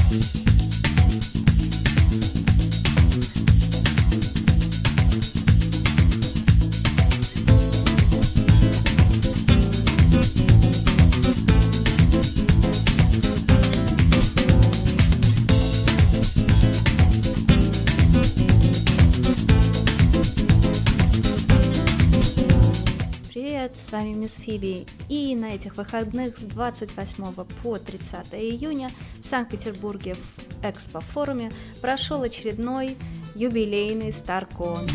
С вами Мисс Фиби, и на этих выходных с 28 по 30 июня в Санкт-Петербурге в Экспо-форуме прошел очередной юбилейный StarCon.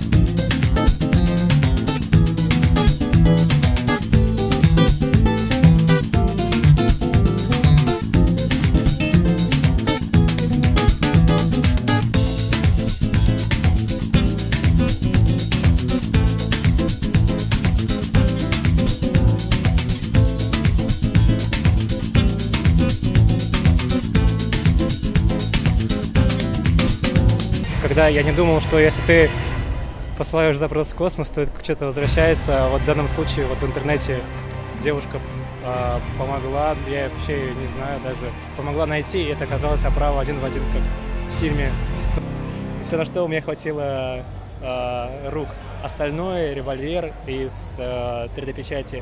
Когда я не думал, что если ты посылаешь запрос в космос, то что-то возвращается. Вот в данном случае вот в интернете девушка помогла, я вообще не знаю, даже помогла найти, и это оказалось оправа один в один, как в фильме. Все, на что у меня хватило рук. Остальное, револьвер из 3D-печати,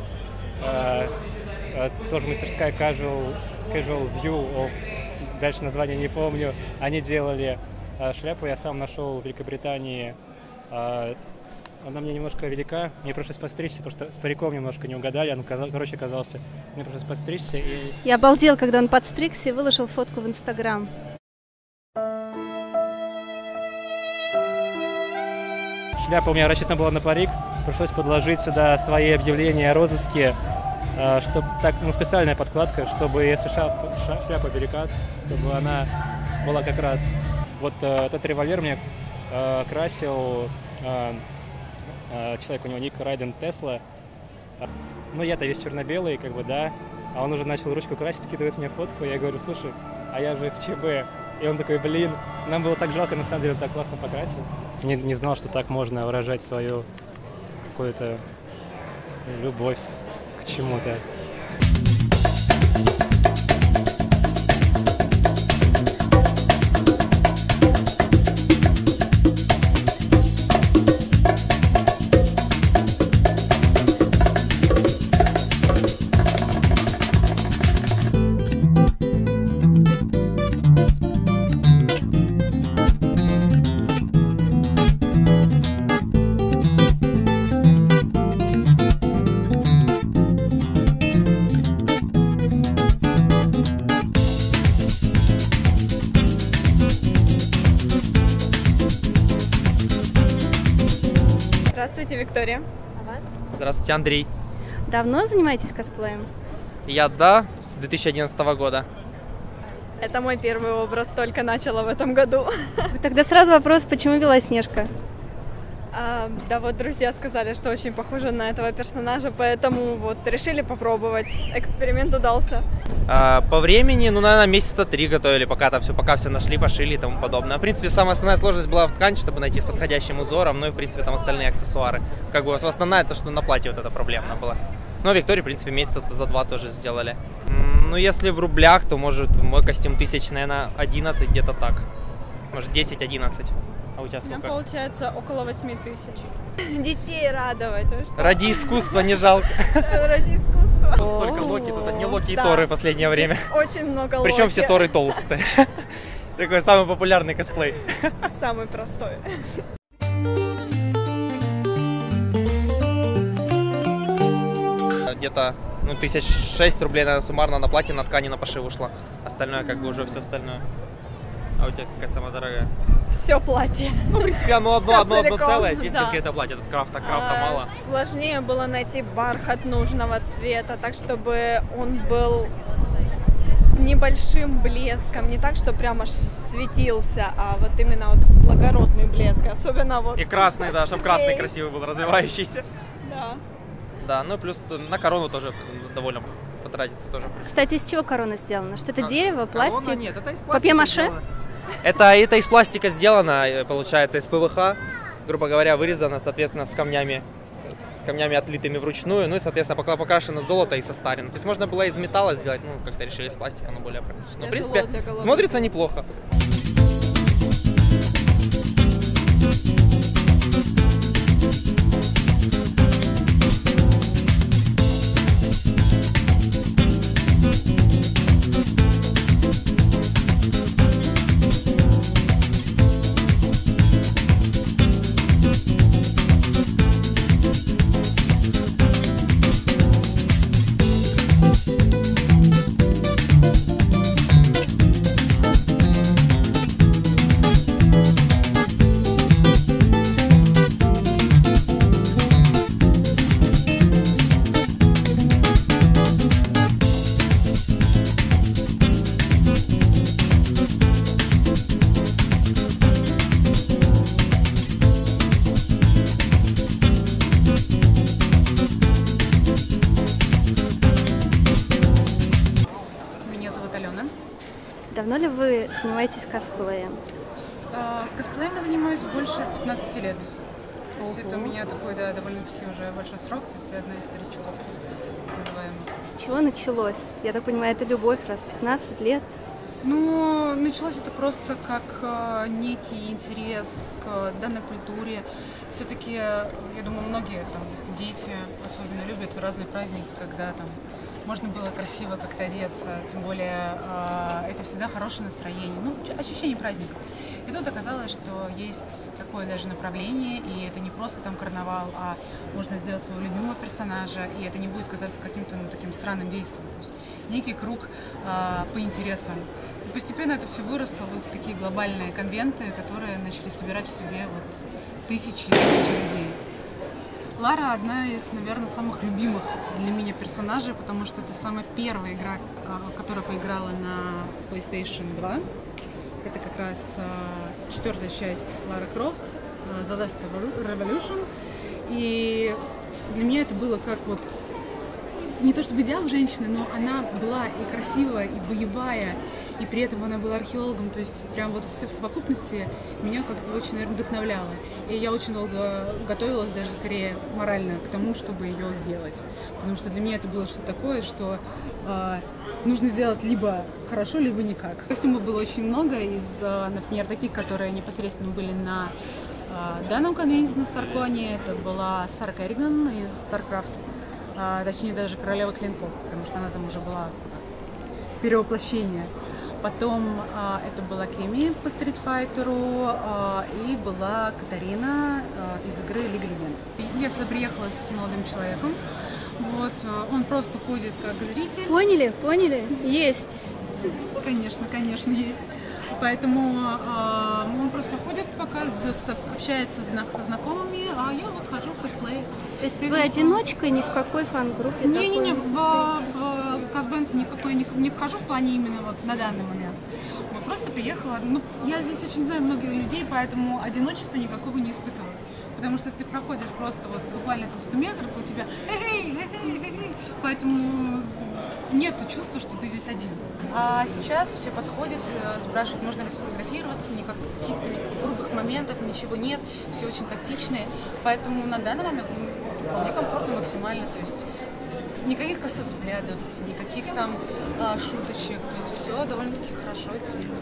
тоже мастерская Casual View of, дальше название не помню, они делали шляпу, я сам нашел в Великобритании. Она мне немножко велика, мне пришлось подстричься, потому что с париком немножко не угадали, он, короче, оказался. Мне пришлось подстричься и... Я обалдел, когда он подстригся и выложил фотку в Инстаграм. Шляпа у меня рассчитана была на парик, пришлось подложить сюда свои объявления о розыске, чтобы так, специальная подкладка, чтобы если шляпа велика, чтобы она была как раз. Вот этот револьвер мне красил человек, у него ник Райден Тесла. Ну, я-то весь черно-белый, как бы, да. А он уже начал ручку красить, скидывает мне фотку. Я говорю, слушай, а я же в ЧБ. И он такой, блин, нам было так жалко, на самом деле, он так классно покрасил. Не знал, что так можно выражать свою какую-то любовь к чему-то. Здравствуйте, Виктория. А вас? Здравствуйте, Андрей. Давно занимаетесь косплеем? Да, с 2011 года. Это мой первый образ, только начала в этом году. Тогда сразу вопрос, почему Белоснежка? Да вот друзья сказали, что очень похожа на этого персонажа, поэтому вот решили попробовать. Эксперимент удался. По времени, наверное, месяца 3 готовили, пока все нашли, пошили и тому подобное. В принципе, самая основная сложность была в ткани, чтобы найти с подходящим узором, ну и, в принципе, там остальные аксессуары. Как бы основная то, что на платье вот эта проблема была. Ну, а Виктории, в принципе, месяца за 2 тоже сделали. Ну, если в рублях, то, может, мой костюм 1000, наверное, 11, где-то так. Может, 10-11. А у тебя сколько? У меня получается около 8000. Детей радовать. Ради искусства не жалко. Ради искусства. Столько Локи, тут одни Локи и Торы в последнее время. Очень много Локи. Причем все Торы толстые. Такой самый популярный косплей. Самый простой. Где-то 1006 рублей, наверное, суммарно на платье, на ткани, на пошив ушла. Остальное, как бы, уже все остальное. А у тебя какая самая дорогая? Все платье. Ну, в принципе, оно одно целое, здесь да. конкретно платье, тут крафта мало. Сложнее было найти бархат нужного цвета, так чтобы он был с небольшим блеском, не так, что прямо светился, а вот именно вот благородный блеск, особенно вот... И красный, да, чтобы красный красивый был, развивающийся. Да. Да, ну плюс на корону тоже довольно потратиться тоже. Кстати, из чего корона сделана? Что это дерево, пластик? Корона, нет, это из пластика. Папье-маше? Это из пластика сделано, получается, из ПВХ, грубо говоря, вырезано, соответственно, с камнями камнями, отлитыми вручную, ну и, соответственно, покрашено золото и состарено. То есть можно было из металла сделать, ну, как-то решили из пластика, но более практично. Но, в принципе, смотрится неплохо. Давно ли вы занимаетесь косплеем? Косплеем я занимаюсь больше 15 лет. То есть это у меня такой, да, довольно-таки уже большой срок, то есть я одна из старичков, называемых. С чего началось? Я так понимаю, это любовь, раз 15 лет. Ну, началось это просто как некий интерес к данной культуре. Все-таки, я думаю, многие там дети особенно любят в разные праздники, когда там можно было красиво как-то одеться, тем более это всегда хорошее настроение, ну, ощущение праздника. И тут оказалось, что есть такое даже направление, и это не просто там карнавал, а можно сделать своего любимого персонажа, и это не будет казаться каким-то таким странным действием. То есть некий круг по интересам. И постепенно это все выросло вот в такие глобальные конвенты, которые начали собирать в себе вот тысячи и тысячи людей. Лара одна из, наверное, самых любимых для меня персонажей, потому что это самая первая игра, которую поиграла на PlayStation 2. Это как раз четвертая часть Лара Крофт, The Last Revolution. И для меня это было как вот не то чтобы идеал женщины, но она была и красивая, и боевая, и при этом она была археологом, то есть прям вот все в совокупности меня как-то очень, наверное, вдохновляло. И я очень долго готовилась, даже скорее морально, к тому, чтобы ее сделать. Потому что для меня это было что-то такое, что нужно сделать либо хорошо, либо никак. Костюмов было очень много из, например, таких, которые непосредственно были на данном конвенте на Старконе. Это была Сара Керриган из StarCraft, точнее даже Королева Клинков, потому что она там уже была перевоплощение. Потом это была Кеми по стритфайтеру и была Катарина из игры Лига Легенд. Я сюда приехала с молодым человеком. Вот, он просто ходит как зритель. Поняли? Есть. Конечно, есть. Поэтому он просто ходит, показывает, общается со знакомыми, а я вот хожу в косплей. То есть вы одиночка, ни в какой фан-группе? Не, в косбенд никакой не вхожу в плане именно вот на данный момент. Вот, просто приехала. Ну, я здесь очень знаю многих людей, поэтому одиночества никакого не испытываю. Потому что ты проходишь просто вот буквально там 100 метров, у тебя поэтому нет чувства, что ты здесь один. А сейчас все подходят, спрашивают, можно ли сфотографироваться, каких-то грубых моментов, ничего нет, все очень тактичные. Поэтому на данный момент мне комфортно максимально, то есть никаких косых взглядов, никаких там шуточек, то есть все довольно-таки хорошо и цивильно.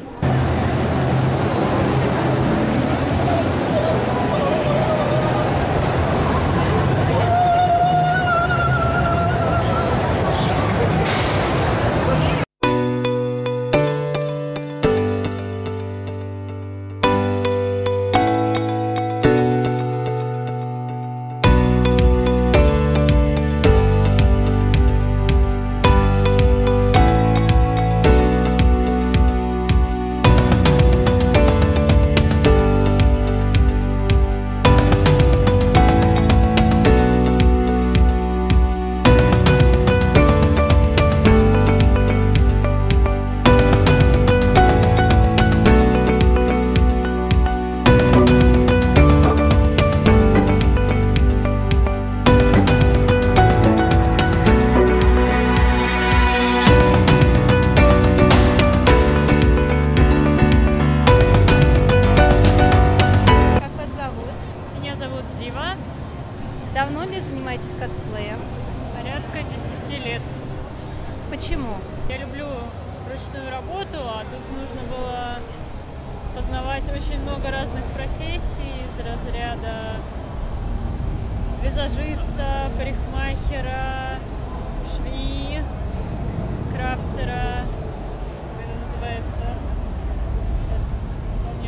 а тут нужно было познавать очень много разных профессий из разряда визажиста, парикмахера, швеи, крафтера, как это называется, сейчас вспомню.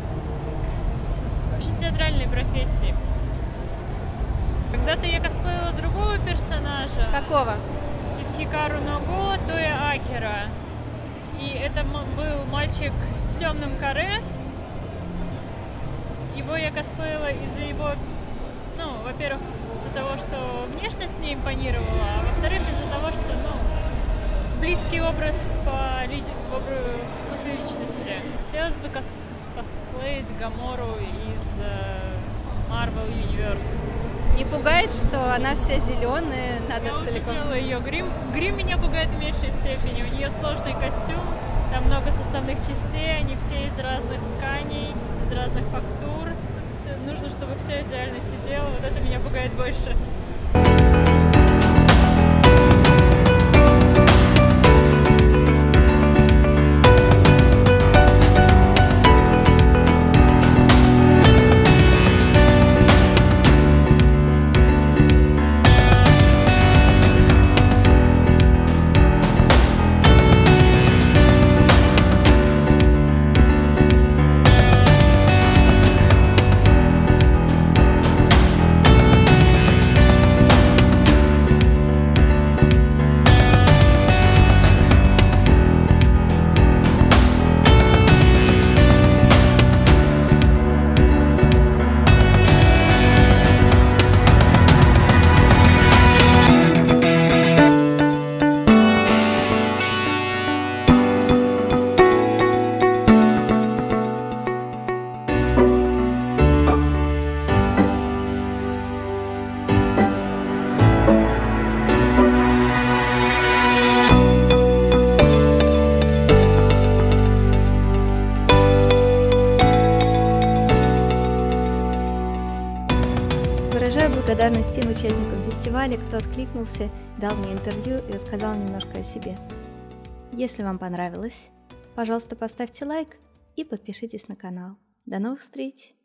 В общем, театральные профессии. Когда-то я косплеила другого персонажа. Какого? Из Хикару но Го Тоя Акера. И это был мальчик с темным каре. Его я косплеила из-за его, ну, во-первых, из-за того, что внешность мне импонировала, а во-вторых, из-за того, что, ну, близкий образ в смысле личности. Хотелось бы косплеить Гамору из Marvel Universe. Не пугает, что она вся зеленая, надо Я целиком. уже делала ее грим. Грим меня пугает в меньшей степени. У нее сложный костюм, там много составных частей, они все из разных тканей, из разных фактур. Нужно, чтобы все идеально сидело. Вот это меня пугает больше. Выражаю благодарность тем участникам фестиваля, кто откликнулся, дал мне интервью и рассказал немножко о себе. Если вам понравилось, пожалуйста, поставьте лайк и подпишитесь на канал. До новых встреч!